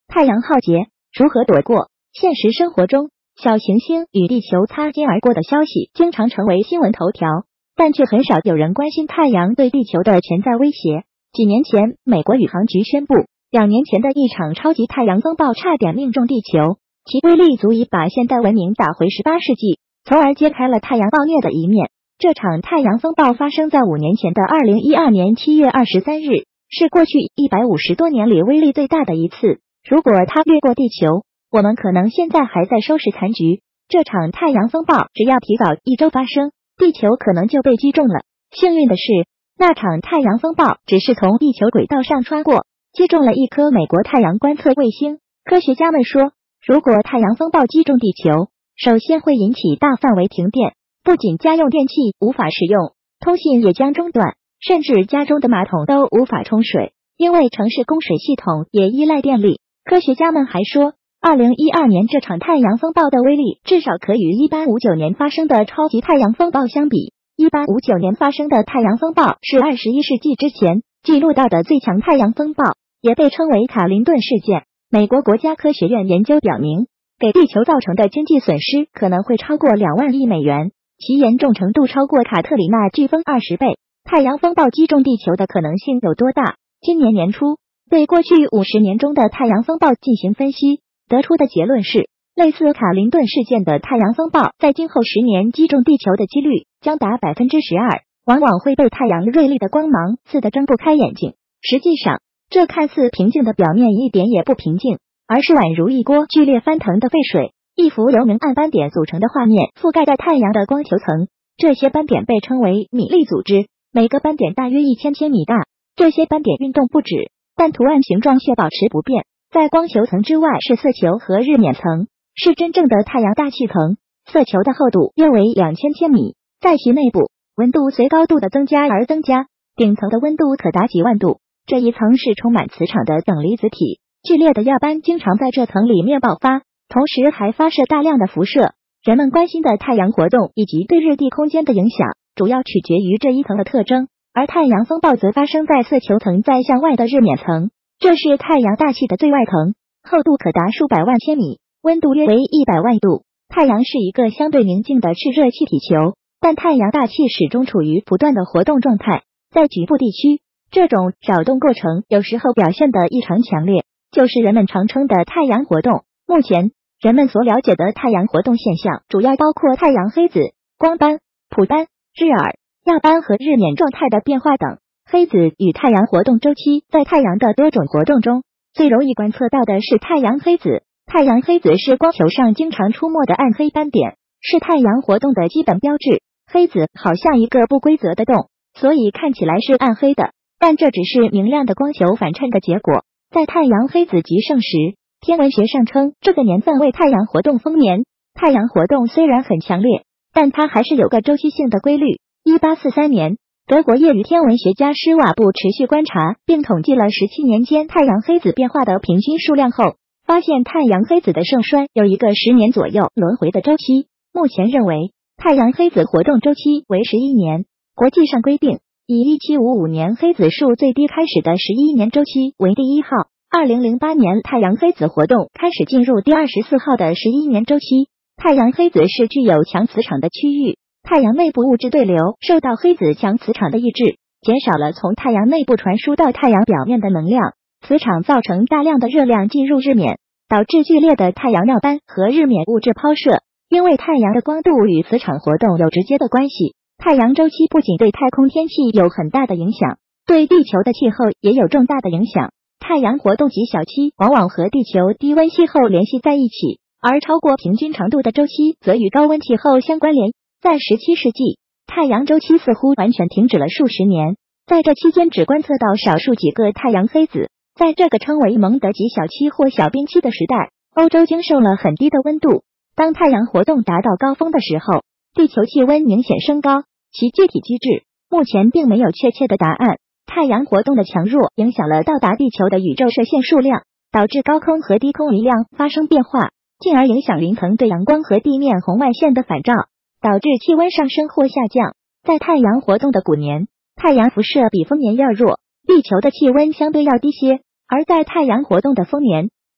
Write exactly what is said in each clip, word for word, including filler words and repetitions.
太阳浩劫，如何躲过？现实生活中，小行星与地球擦肩而过的消息经常成为新闻头条，但却很少有人关心太阳对地球的潜在威胁。几年前，美国宇航局宣布，两年前的一场超级太阳风暴差点命中地球，其威力足以把现代文明打回十八世纪，从而揭开了太阳暴虐的一面。这场太阳风暴发生在五年前的二零一二年七月二十三日，是过去一百五十多年里威力最大的一次。如果它掠过地球，我们可能现在还在收拾残局。这场太阳风暴只要提早一周发生，地球可能就被击中了。幸运的是，那场太阳风暴只是从地球轨道上穿过，击中了一颗美国太阳观测卫星。科学家们说，如果太阳风暴击中地球，首先会引起大范围停电，不仅家用电器无法使用，通信也将中断，甚至家中的马桶都无法冲水，因为城市供水系统也依赖电力。科学家们还说，二零一二年这场太阳风暴的威力至少可与一八五九年发生的超级太阳风暴相比。一八五九年发生的太阳风暴是二十一世纪之前记录到的最强太阳风暴，也被称为卡林顿事件。美国国家科学院研究表明，给地球造成的经济损失可能会超过两万亿美元，其严重程度超过卡特里娜飓风二十倍。太阳风暴击中地球的可能性有多大？今年年初，对过去五十年中的太阳风暴进行分析，得出的结论是，类似卡林顿事件的太阳风暴在今后十年击中地球的几率将达 百分之十二， 往往会被太阳锐利的光芒刺得睁不开眼睛。实际上，这看似平静的表面一点也不平静，而是宛如一锅剧烈翻腾的沸水，一幅由明暗斑点组成的画面覆盖在太阳的光球层。这些斑点被称为米粒组织，每个斑点大约一千千米大。这些斑点运动不止，但图案形状却保持不变。在光球层之外是色球和日冕层，是真正的太阳大气层。色球的厚度约为两千千米，在其内部，温度随高度的增加而增加，顶层的温度可达几万度。这一层是充满磁场的等离子体，剧烈的耀斑经常在这层里面爆发，同时还发射大量的辐射。人们关心的太阳活动以及对日地空间的影响，主要取决于这一层的特征。而太阳风暴则发生在色球层再向外的日冕层，这是太阳大气的最外层，厚度可达数百万千米，温度约为一百万度。太阳是一个相对宁静的炽热气体球，但太阳大气始终处于不断的活动状态。在局部地区，这种扰动过程有时候表现得异常强烈，就是人们常称的太阳活动。目前，人们所了解的太阳活动现象主要包括太阳黑子、光斑、谱斑、日珥、耀斑和日冕状态的变化等。黑子与太阳活动周期在太阳的多种活动中，最容易观测到的是太阳黑子。太阳黑子是光球上经常出没的暗黑斑点，是太阳活动的基本标志。黑子好像一个不规则的洞，所以看起来是暗黑的，但这只是明亮的光球反衬的结果。在太阳黑子极盛时，天文学上称这个年份为太阳活动丰年。太阳活动虽然很强烈，但它还是有个周期性的规律。一八四三年，德国业余天文学家施瓦布持续观察并统计了十七年间太阳黑子变化的平均数量后，发现太阳黑子的盛衰有一个十年左右轮回的周期。目前认为太阳黑子活动周期为十一年，国际上规定以一七五五年黑子数最低开始的十一年周期为第一号。二零零八年太阳黑子活动开始进入第二十四号的十一年周期。太阳黑子是具有强磁场的区域，太阳内部物质对流受到黑子强磁场的抑制，减少了从太阳内部传输到太阳表面的能量，磁场造成大量的热量进入日冕，导致剧烈的太阳耀斑和日冕物质抛射。因为太阳的光度与磁场活动有直接的关系，太阳周期不仅对太空天气有很大的影响，对地球的气候也有重大的影响。太阳活动极小期往往和地球低温气候联系在一起，而超过平均长度的周期则与高温气候相关联。在十七世纪，太阳周期似乎完全停止了数十年，在这期间只观测到少数几个太阳黑子。在这个称为蒙德极小期或小冰期的时代，欧洲经受了很低的温度。当太阳活动达到高峰的时候，地球气温明显升高，其具体机制目前并没有确切的答案。太阳活动的强弱影响了到达地球的宇宙射线数量，导致高空和低空离量发生变化，进而影响云层对阳光和地面红外线的反照，导致气温上升或下降。在太阳活动的古年，太阳辐射比丰年要弱，地球的气温相对要低些；而在太阳活动的丰年，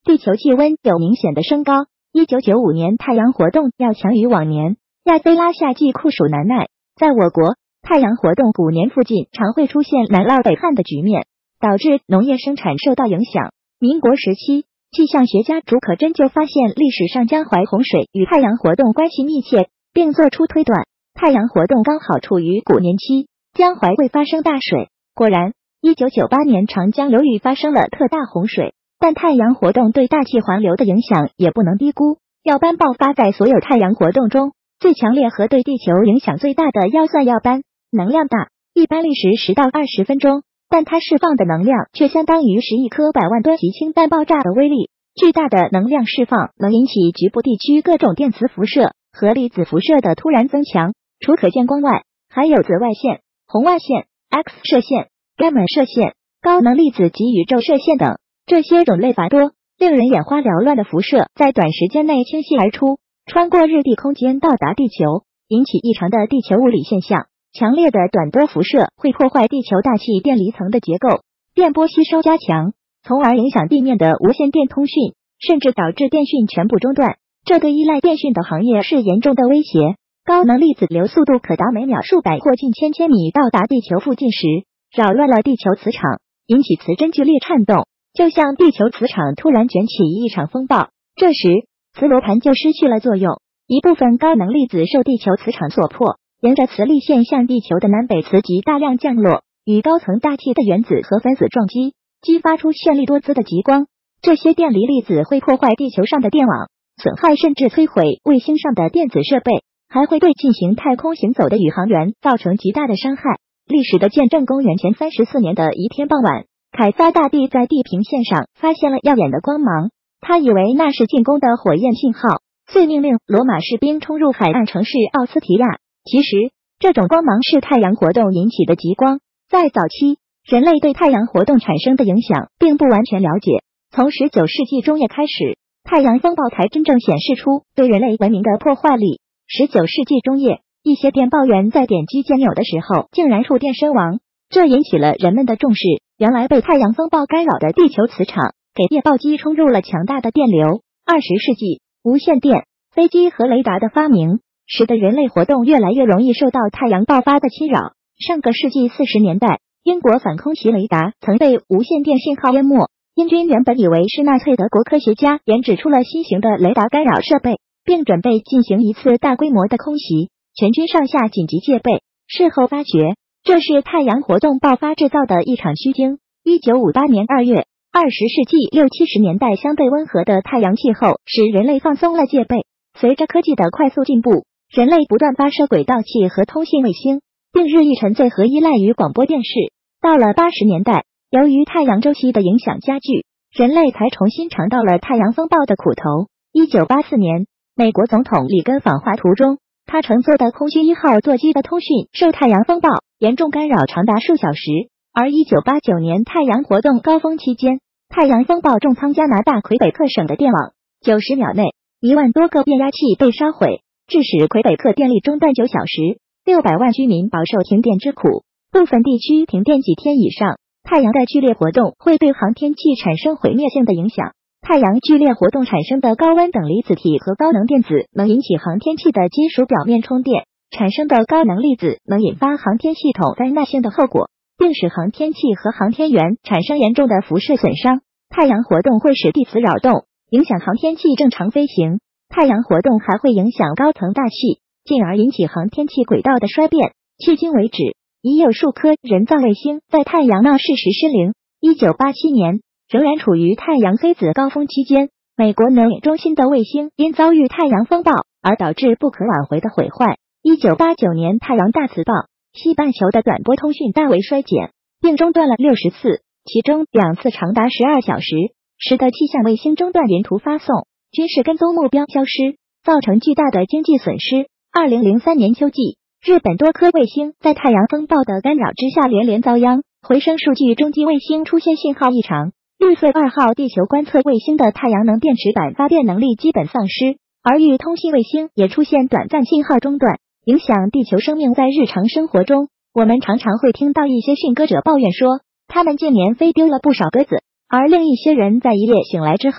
地球气温有明显的升高。一九九五年太阳活动要强于往年，亚非拉夏季酷暑难耐，在我国太阳活动古年附近常会出现南涝北旱的局面，导致农业生产受到影响。民国时期，气象学家竺可桢就发现历史上江淮洪水与太阳活动关系密切，并作出推断，太阳活动刚好处于古年期，江淮会发生大水。果然，一九九八年长江流域发生了特大洪水。但太阳活动对大气环流的影响也不能低估。耀斑爆发在所有太阳活动中最强烈和对地球影响最大的要算耀斑，能量大，一般历时十到二十分钟，但它释放的能量却相当于十亿颗百万吨级氢弹爆炸的威力。巨大的能量释放能引起局部地区各种电磁辐射和粒子辐射的突然增强。除可见光外，还有紫外线、红外线、X 射线、伽马射线、高能粒子及宇宙射线等。这些种类繁多、令人眼花缭乱的辐射在短时间内倾泻而出，穿过日地空间到达地球，引起异常的地球物理现象。强烈的短波辐射会破坏地球大气电离层的结构，电波吸收加强，从而影响地面的无线电通讯，甚至导致电讯全部中断。这对依赖电讯的行业是严重的威胁。高能粒子流速度可达每秒数百或近千千米，到达地球附近时，扰乱了地球磁场，引起磁针剧烈颤动。就像地球磁场突然卷起一场风暴，这时磁罗盘就失去了作用，一部分高能粒子受地球磁场所迫，沿着磁力线向地球的南北磁极大量降落，与高层大气的原子和分子撞击，激发出绚丽多姿的极光。这些电离粒子会破坏地球上的电网，损害甚至摧毁卫星上的电子设备，还会对进行太空行走的宇航员造成极大的伤害。历史的见证，公元前三十四年的一天傍晚，凯撒大帝在地平线上发现了耀眼的光芒，他以为那是进攻的火焰信号，遂命令罗马士兵冲入海岸城市奥斯提亚。其实，这种光芒是太阳活动引起的极光。在早期，人类对太阳活动产生的影响并不完全了解。从十九世纪中叶开始，太阳风暴才真正显示出对人类文明的破坏力。十九世纪中叶，一些电报员在点击键钮的时候竟然触电身亡，这引起了人们的重视。原来被太阳风暴干扰的地球磁场给电报机冲入了强大的电流。二十世纪，无线电、飞机和雷达的发明，使得人类活动越来越容易受到太阳爆发的侵扰。上个世纪四十年代，英国反空袭雷达曾被无线电信号淹没，英军原本以为是纳粹德国科学家研制出了新型的雷达干扰设备，并准备进行一次大规模的空袭，全军上下紧急戒备。事后发觉，这是太阳活动爆发制造的一场虚惊。一九五八年二月，二十世纪六七十年代相对温和的太阳气候使人类放松了戒备。随着科技的快速进步，人类不断发射轨道器和通信卫星，并日益沉醉和依赖于广播电视。到了八十年代，由于太阳周期的影响加剧，人类才重新尝到了太阳风暴的苦头。一九八四年，美国总统里根访华途中，他乘坐的空军一号座机的通讯受太阳风暴严重干扰长达数小时。而一九八九年太阳活动高峰期间，太阳风暴重创加拿大魁北克省的电网，九十秒内一万多个变压器被烧毁，致使魁北克电力中断九小时，六百万居民饱受停电之苦，部分地区停电几天以上。太阳的剧烈活动会对航天器产生毁灭性的影响。太阳剧烈活动产生的高温等离子体和高能电子能引起航天器的金属表面充电，产生的高能粒子能引发航天系统灾难性的后果，并使航天器和航天员产生严重的辐射损伤。太阳活动会使地磁扰动，影响航天器正常飞行。太阳活动还会影响高层大气，进而引起航天器轨道的衰变。迄今为止，已有数颗人造卫星在太阳闹事时失灵。一九八七年，仍然处于太阳黑子高峰期间，美国能源中心的卫星因遭遇太阳风暴而导致不可挽回的毁坏。一九八九年太阳大磁暴，西半球的短波通讯大为衰减，并中断了六十次，其中两次长达十二小时，使得气象卫星中断云图发送，军事跟踪目标消失，造成巨大的经济损失。二零零三年秋季，日本多颗卫星在太阳风暴的干扰之下连连遭殃，回声数据中继卫星出现信号异常，绿色二号地球观测卫星的太阳能电池板发电能力基本丧失，而与通信卫星也出现短暂信号中断，影响地球生命。在日常生活中，我们常常会听到一些驯鸽者抱怨说，他们近年飞丢了不少鸽子，而另一些人在一夜醒来之后，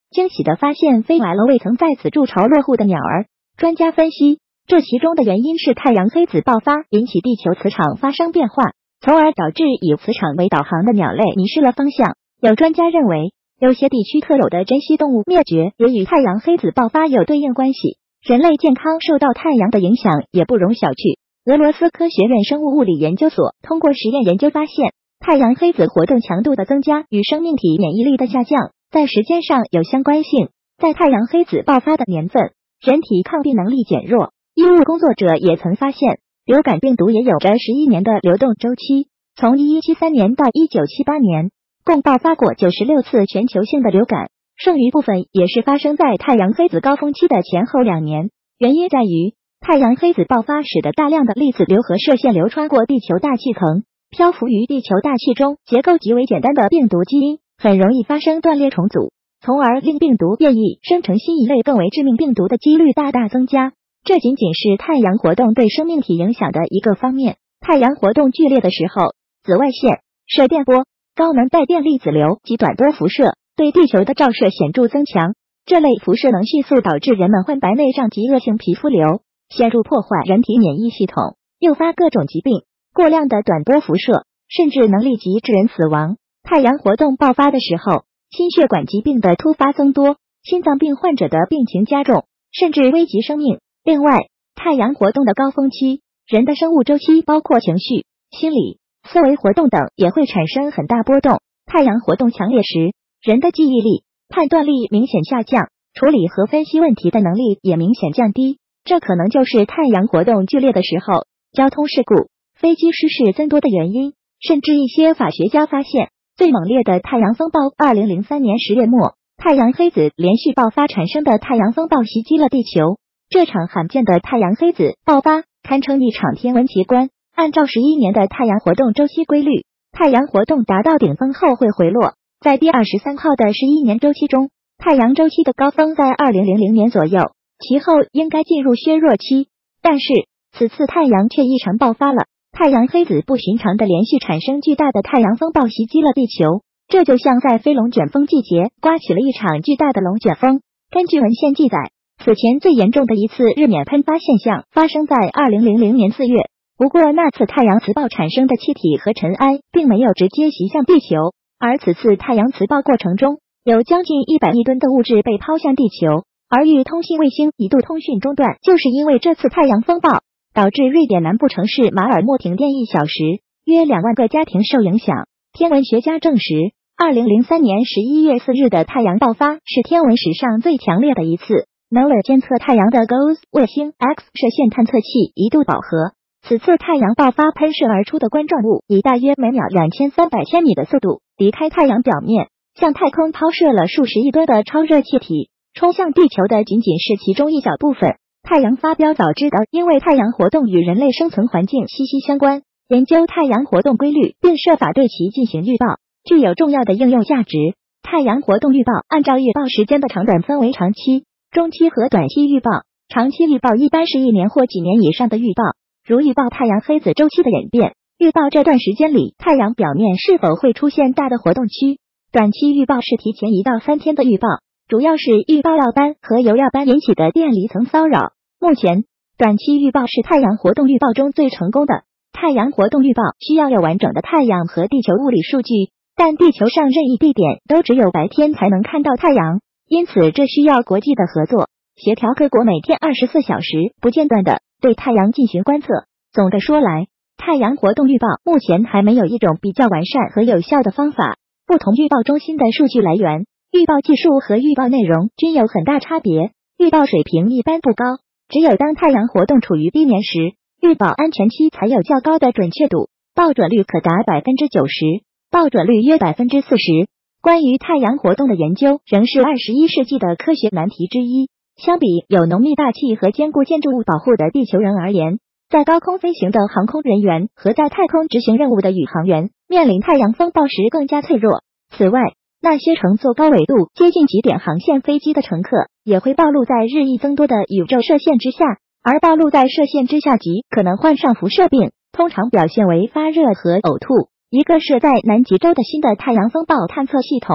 惊喜地发现飞来了未曾在此筑巢落户的鸟儿。专家分析，这其中的原因是太阳黑子爆发引起地球磁场发生变化，从而导致以磁场为导航的鸟类迷失了方向。有专家认为，有些地区特有的珍稀动物灭绝也与太阳黑子爆发有对应关系。人类健康受到太阳的影响也不容小觑。俄罗斯科学院生物物理研究所通过实验研究发现，太阳黑子活动强度的增加与生命体免疫力的下降在时间上有相关性。在太阳黑子爆发的年份，人体抗病能力减弱。医务工作者也曾发现，流感病毒也有着十一年的流动周期，从一一七三年到一九七八年，共爆发过九十六次全球性的流感，剩余部分也是发生在太阳黑子高峰期的前后两年。原因在于，太阳黑子爆发使得大量的粒子流和射线流穿过地球大气层，漂浮于地球大气中结构极为简单的病毒基因很容易发生断裂重组，从而令病毒变异生成新一类更为致命病毒的几率大大增加。这仅仅是太阳活动对生命体影响的一个方面。太阳活动剧烈的时候，紫外线、射电波、高能带电粒子流及短波辐射对地球的照射显著增强，这类辐射能迅速导致人们患白内障及恶性皮肤瘤，显著破坏人体免疫系统，诱发各种疾病。过量的短波辐射甚至能立即致人死亡。太阳活动爆发的时候，心血管疾病的突发增多，心脏病患者的病情加重，甚至危及生命。另外，太阳活动的高峰期，人的生物周期包括情绪、心理、思维活动等也会产生很大波动。太阳活动强烈时，人的记忆力、判断力明显下降，处理和分析问题的能力也明显降低。这可能就是太阳活动剧烈的时候，交通事故、飞机失事增多的原因。甚至一些法学家发现，最猛烈的太阳风暴二零零三年十月末，太阳黑子连续爆发产生的太阳风暴袭击了地球。这场罕见的太阳黑子爆发堪称一场天文奇观。按照十一年的太阳活动周期规律，太阳活动达到顶峰后会回落。在第二十三号的十一年周期中，太阳周期的高峰在二零零零年左右，其后应该进入削弱期。但是此次太阳却异常爆发了，太阳黑子不寻常的连续产生巨大的太阳风暴袭击了地球，这就像在非龙卷风季节刮起了一场巨大的龙卷风。根据文献记载，此前最严重的一次日冕喷发现象发生在二零零零年四月，不过那次太阳磁暴产生的气体和尘埃并没有直接袭向地球，而此次太阳磁暴过程中，有将近一百亿吨的物质被抛向地球，而与通信卫星一度通讯中断，就是因为这次太阳风暴导致瑞典南部城市马尔默停电一小时，约两万个家庭受影响。天文学家证实，二零零三年十一月四日的太阳爆发是天文史上最强烈的一次。N O A A 监测太阳的 G O E S 卫星 X 射线探测器一度饱和，此次太阳爆发喷射而出的冠状物以大约每秒两千三百千米的速度离开太阳表面，向太空抛射了数十亿吨的超热气体，冲向地球的仅仅是其中一小部分。太阳发表早知道，因为太阳活动与人类生存环境息息相关，研究太阳活动规律并设法对其进行预报，具有重要的应用价值。太阳活动预报按照预报时间的长短分为长期、中期和短期预报。长期预报一般是一年或几年以上的预报，如预报太阳黑子周期的演变，预报这段时间里太阳表面是否会出现大的活动区。短期预报是提前一到三天的预报，主要是预报耀斑和由耀斑引起的电离层骚扰。目前，短期预报是太阳活动预报中最成功的。太阳活动预报需要有完整的太阳和地球物理数据，但地球上任意地点都只有白天才能看到太阳，因此这需要国际的合作，协调各国每天二十四小时不间断的对太阳进行观测。总的说来，太阳活动预报目前还没有一种比较完善和有效的方法，不同预报中心的数据来源、预报技术和预报内容均有很大差别，预报水平一般不高。只有当太阳活动处于低年时，预报安全期才有较高的准确度，报准率可达 百分之九十， 报准率约 百分之四十。 关于太阳活动的研究仍是二十一世纪的科学难题之一。相比有浓密大气和坚固建筑物保护的地球人而言，在高空飞行的航空人员和在太空执行任务的宇航员面临太阳风暴时更加脆弱。此外，那些乘坐高纬度接近极点航线飞机的乘客也会暴露在日益增多的宇宙射线之下，而暴露在射线之下极可能患上辐射病，通常表现为发热和呕吐。一个设在南极洲的新的太阳风暴探测系统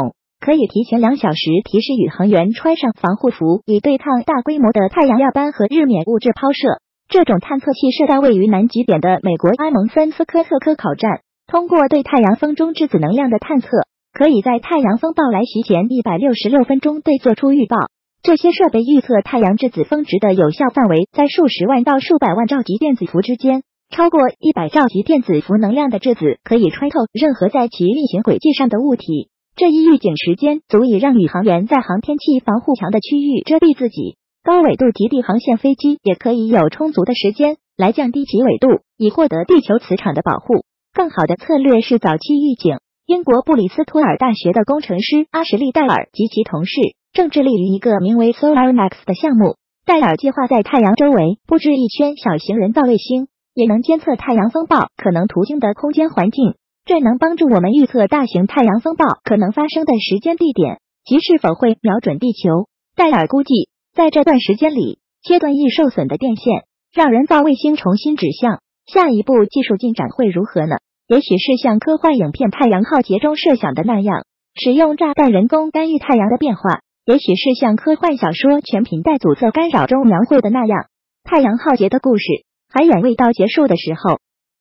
可以提前两小时提示宇航员穿上防护服，以对抗大规模的太阳耀斑和日冕物质抛射。这种探测器设在位于南极点的美国阿蒙森斯科特科考站，通过对太阳风中质子能量的探测，可以在太阳风暴来袭前一百六十六分钟内做出预报。这些设备预测太阳质子峰值的有效范围在数十万到数百万兆级电子伏之间，超过一百兆级电子伏能量的质子可以穿透任何在其运行轨迹上的物体。这一预警时间足以让宇航员在航天器防护墙的区域遮蔽自己。高纬度极地航线飞机也可以有充足的时间来降低其纬度，以获得地球磁场的保护。更好的策略是早期预警。英国布里斯托尔大学的工程师阿什利·戴尔及其同事正致力于一个名为 SolarMax 的项目。戴尔计划在太阳周围布置一圈小型人造卫星，也能监测太阳风暴可能途经的空间环境。这能帮助我们预测大型太阳风暴可能发生的时间地点及是否会瞄准地球。戴尔估计，在这段时间里，切断易受损的电线，让人造卫星重新指向。下一步技术进展会如何呢？也许是像科幻影片《太阳浩劫》中设想的那样，使用炸弹人工干预太阳的变化；也许是像科幻小说《全频带阻塞干扰》中描绘的那样，太阳浩劫的故事还远未到结束的时候。